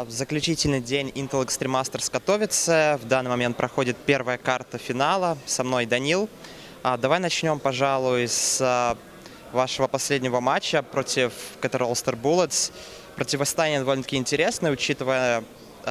Заключительный день Intel Extreme Masters готовится. В данный момент проходит первая карта финала. Со мной Данил. Давай начнем, пожалуй, с вашего последнего матча против Cathedral Star Bullets. Противостояние довольно-таки интересное, учитывая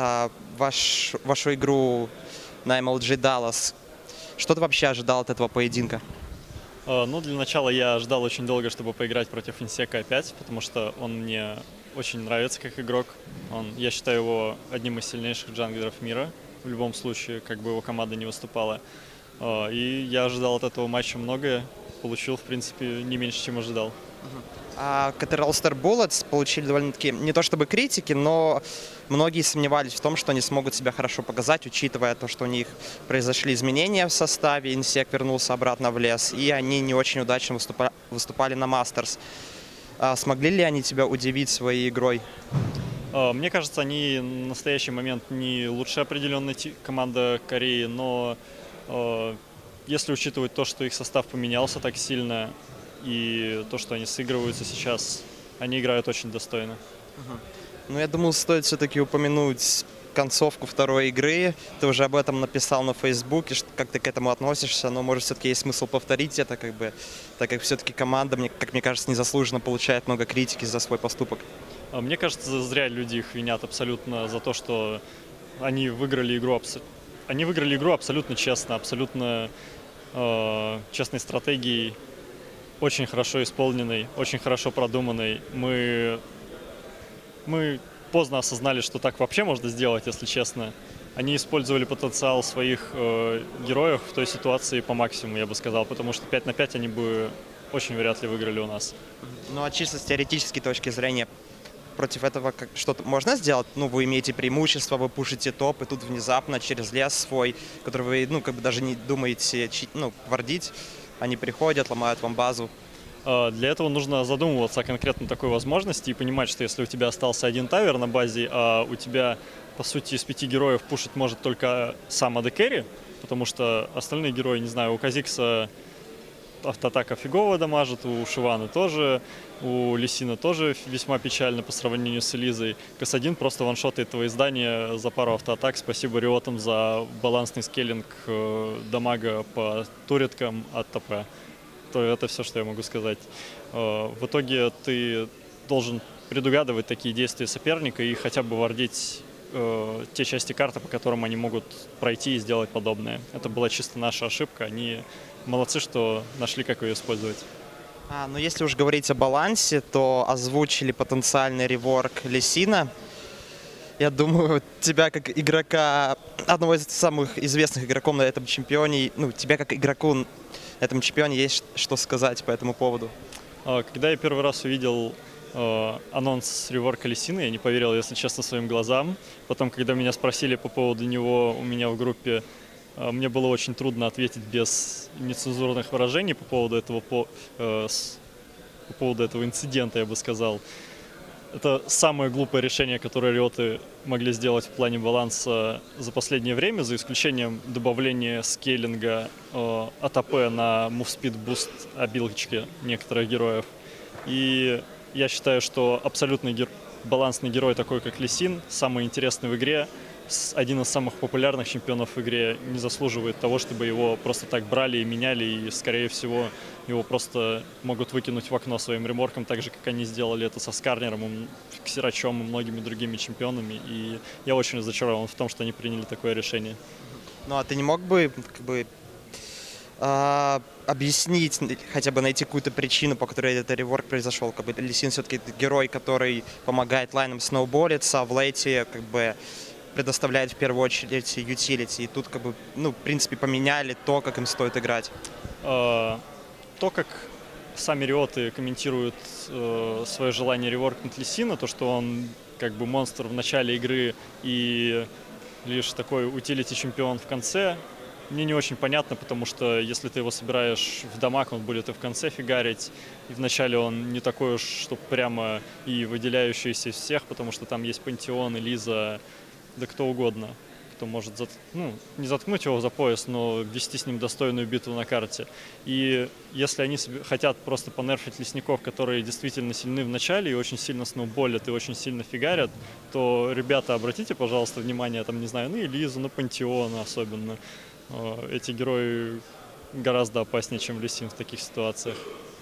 вашу игру на MLG Dallas. Что ты вообще ожидал от этого поединка? Ну, для начала я ждал очень долго, чтобы поиграть против Инсека опять, потому что он мне очень нравится как игрок. Я считаю его одним из сильнейших джанглеров мира, в любом случае, как бы его команда не выступала. И я ожидал от этого матча многое, получил, в принципе, не меньше, чем ожидал. Cathedral Star Bullets получили довольно-таки не то чтобы критики, но многие сомневались в том, что они смогут себя хорошо показать, учитывая то, что у них произошли изменения в составе, Инсек вернулся обратно в лес, и они не очень удачно выступали на Мастерс. Смогли ли они тебя удивить своей игрой? Мне кажется, они в настоящий момент не лучшая определенная команда Кореи, но если учитывать то, что их состав поменялся так сильно, и то, что они сыгрываются сейчас, они играют очень достойно. Ну, я думаю, стоит все-таки упомянуть концовку второй игры. Ты уже об этом написал на Фейсбуке, как ты к этому относишься, но, может, все-таки есть смысл повторить это, так как все-таки команда, как мне кажется, незаслуженно получает много критики за свой поступок. Мне кажется, зря люди их винят абсолютно за то, что они выиграли игру абсолютно честно, абсолютно честной стратегией, очень хорошо исполненной, очень хорошо продуманной. Мы поздно осознали, что так вообще можно сделать, если честно. Они использовали потенциал своих героев в той ситуации по максимуму, я бы сказал, потому что 5 на 5 они бы очень вряд ли выиграли у нас. Ну, а чисто с теоретической точки зрения, против этого что-то можно сделать? Ну, вы имеете преимущество, вы пушите топ, и тут внезапно через лес свой, который вы, даже не думаете, вардить, они приходят, ломают вам базу. Для этого нужно задумываться о конкретно такой возможности и понимать, что если у тебя остался один тавер на базе, а у тебя, по сути, из 5 героев пушить может только сам AD Carry, потому что остальные герои, не знаю, у Казикса автоатака фигово дамажит, у Шивана тоже, у Лисина тоже весьма печально по сравнению с Элизой. КС-1 просто ваншотает твои здания за пару автоатак. Спасибо Риотам за балансный скейлинг дамага по туреткам от ТП. Это все, что я могу сказать. В итоге ты должен предугадывать такие действия соперника и хотя бы вардить те части карты, по которым они могут пройти и сделать подобное. Это была чисто наша ошибка. Они молодцы, что нашли, как ее использовать. Но если уж говорить о балансе, то озвучили потенциальный реворк Лисина. Я думаю, тебя как игрока, одного из самых известных игроков на этом чемпионе, тебя как игроку на этом чемпионе есть что сказать по этому поводу? Когда я первый раз увидел анонс реворка Лисина, я не поверил, если честно, своим глазам. Потом, когда меня спросили по поводу него у меня в группе, мне было очень трудно ответить без нецензурных выражений по поводу этого инцидента, я бы сказал. Это самое глупое решение, которое риоты могли сделать в плане баланса за последнее время, за исключением добавления скейлинга АТП на мувспид буст обилочки некоторых героев. И я считаю, что абсолютно балансный герой, такой как Лисин, самый интересный в игре, один из самых популярных чемпионов в игре, не заслуживает того, чтобы его просто так брали и меняли, и, скорее всего, его просто могут выкинуть в окно своим реморком, так же, как они сделали это со Скарнером, Ксерачом и многими другими чемпионами. И я очень разочарован в том, что они приняли такое решение. Ну, а ты не мог бы объяснить, хотя бы найти какую-то причину, по которой этот реворк произошел? Лисин все-таки герой, который помогает лайнам сноуболиться, а в лейте предоставляет в первую очередь ютилити. И тут, в принципе, поменяли то, как им стоит играть. То, как сами риоты комментируют свое желание реворкнуть Лисина, то, что он монстр в начале игры и лишь такой утилити-чемпион в конце, мне не очень понятно, потому что если ты его собираешь в дамаг, он будет и в конце фигарить, и вначале он не такой уж, что прямо и выделяющийся из всех, потому что там есть Пантеон, Элиза, да кто угодно, кто может не заткнуть его за пояс, но вести с ним достойную битву на карте. И если они хотят просто понерфить лесников, которые действительно сильны в начале и очень сильно сноуболят и очень сильно фигарят, то, ребята, обратите, пожалуйста, внимание, там, не знаю, на Элизу, на Пантеона особенно. Эти герои гораздо опаснее, чем Лисин в таких ситуациях.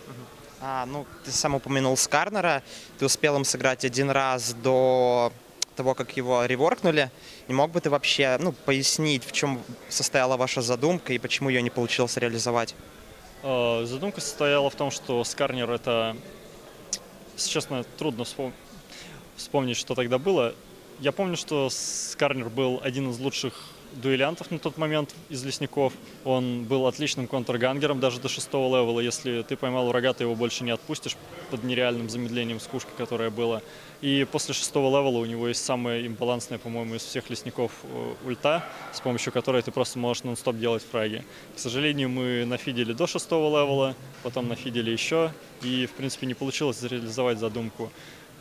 Ну, ты сам упомянул Скарнера, ты успел им сыграть один раз до того, как его реворкнули. Не мог бы ты вообще пояснить, в чем состояла ваша задумка и почему ее не получилось реализовать? Задумка состояла в том, что Скарнер — это, если честно, трудно вспомнить, что тогда было. Я помню, что Скарнер был один из лучших дуэлянтов на тот момент из лесников. Он был отличным контргангером даже до 6-го левела. Если ты поймал врага, ты его больше не отпустишь под нереальным замедлением скушки, которое было. И после 6-го левела у него есть самая имбалансная, по-моему, из всех лесников ульта, с помощью которой ты просто можешь нон-стоп делать фраги. К сожалению, мы нафидели до 6-го левела, потом нафидели еще, и, в принципе, не получилось реализовать задумку.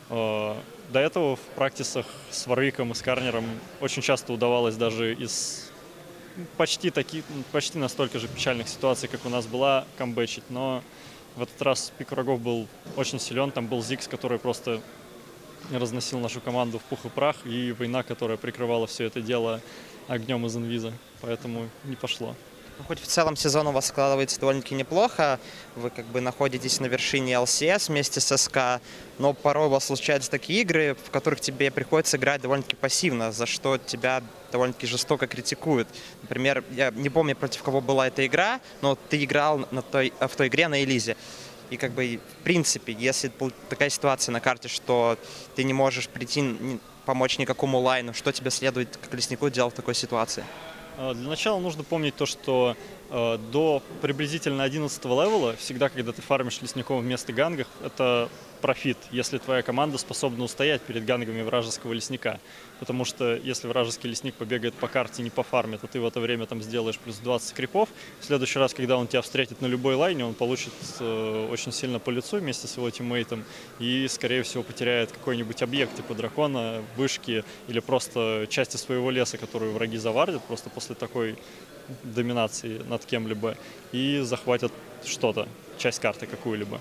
До этого в практисах с Варвиком и Скарнером очень часто удавалось даже из почти настолько же печальных ситуаций, как у нас была, камбэчить. Но в этот раз пик врагов был очень силен. Там был Зикс, который просто разносил нашу команду в пух и прах, и Война, которая прикрывала все это дело огнем из инвиза. Поэтому не пошло. Хоть в целом сезон у вас складывается довольно-таки неплохо, вы как бы находитесь на вершине ЛСС вместе с СК, но порой у вас случаются такие игры, в которых тебе приходится играть довольно-таки пассивно, за что тебя довольно-таки жестоко критикуют. Например, я не помню, против кого была эта игра, но ты играл в той игре на Элизе. И как бы, в принципе, если такая ситуация на карте, что ты не можешь прийти, помочь никакому лайну, что тебе следует как леснику делать в такой ситуации? Для начала нужно помнить то, что до приблизительно 11-го левела, всегда, когда ты фармишь лесников вместо гангов, это профит, если твоя команда способна устоять перед гангами вражеского лесника. Потому что если вражеский лесник побегает по карте и не пофармит, а ты в это время там сделаешь плюс 20 крипов, в следующий раз, когда он тебя встретит на любой лайне, он получит очень сильно по лицу вместе с его тиммейтом и, скорее всего, потеряет какой-нибудь объект типа дракона, вышки или просто части своего леса, которую враги завардят просто после такой доминации над кем-либо, и захватят что-то, часть карты какую-либо.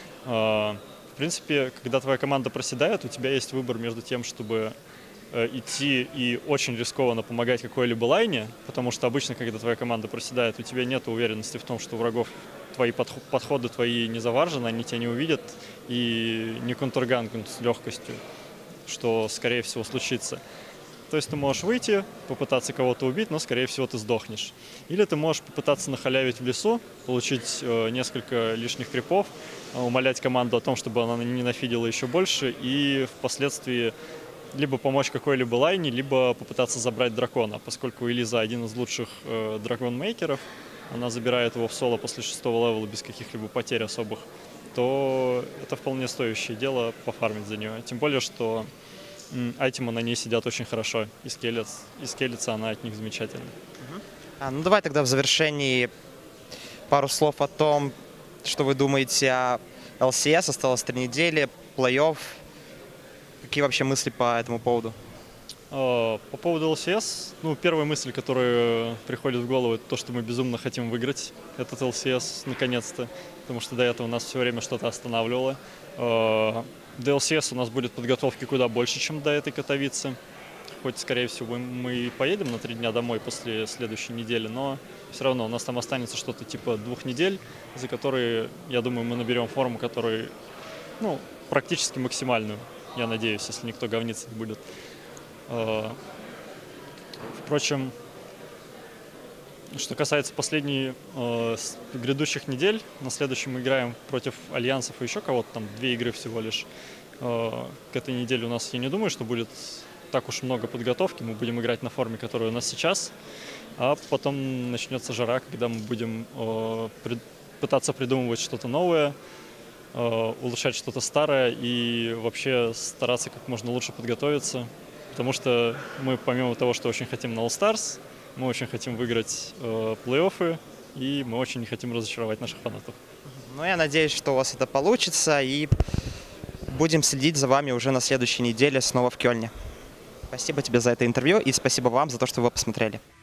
В принципе, когда твоя команда проседает, у тебя есть выбор между тем, чтобы идти и очень рискованно помогать какой-либо лайне, потому что обычно, когда твоя команда проседает, у тебя нет уверенности в том, что у врагов твои подходы твои не заваржены, они тебя не увидят и не контргангнут с легкостью, что, скорее всего, случится. То есть ты можешь выйти, попытаться кого-то убить, но, скорее всего, ты сдохнешь. Или ты можешь попытаться нахалявить в лесу, получить несколько лишних крипов, умолять команду о том, чтобы она не нафидила еще больше, и впоследствии либо помочь какой-либо лайне, либо попытаться забрать дракона. Поскольку Элиза один из лучших дракон-мейкеров, она забирает его в соло после 6-го левела без каких-либо потерь особых, то это вполне стоящее дело пофармить за нее. Тем более, что айтемы на ней сидят очень хорошо, и скелется она от них замечательно. Ну давай тогда в завершении пару слов о том, что вы думаете о ЛСС. Осталось 3 недели, плей-офф. Какие вообще мысли по этому поводу? По поводу ЛСС, первая мысль, которая приходит в голову, это то, что мы безумно хотим выиграть этот ЛСС наконец-то, потому что до этого нас все время что-то останавливало. До ЛСС у нас будет подготовки куда больше, чем до этой Катовицы. Хоть, скорее всего, мы и поедем на 3 дня домой после следующей недели, но все равно у нас там останется что-то типа 2 недель, за которые, я думаю, мы наберем форму, которая, практически максимальную, я надеюсь, если никто говниться не будет. Впрочем, что касается последних грядущих недель, на следующем мы играем против альянсов и еще кого-то, там 2 игры всего лишь. К этой неделе у нас, я не думаю, что будет так уж много подготовки, мы будем играть на форме, которая у нас сейчас, а потом начнется жара, когда мы будем пытаться придумывать что-то новое, улучшать что-то старое и вообще стараться как можно лучше подготовиться, потому что мы, помимо того, что очень хотим на All Stars, мы очень хотим выиграть плей-оффы, и мы очень не хотим разочаровать наших фанатов. Я надеюсь, что у вас это получится, и будем следить за вами уже на следующей неделе снова в Кёльне. Спасибо тебе за это интервью и спасибо вам за то, что вы посмотрели.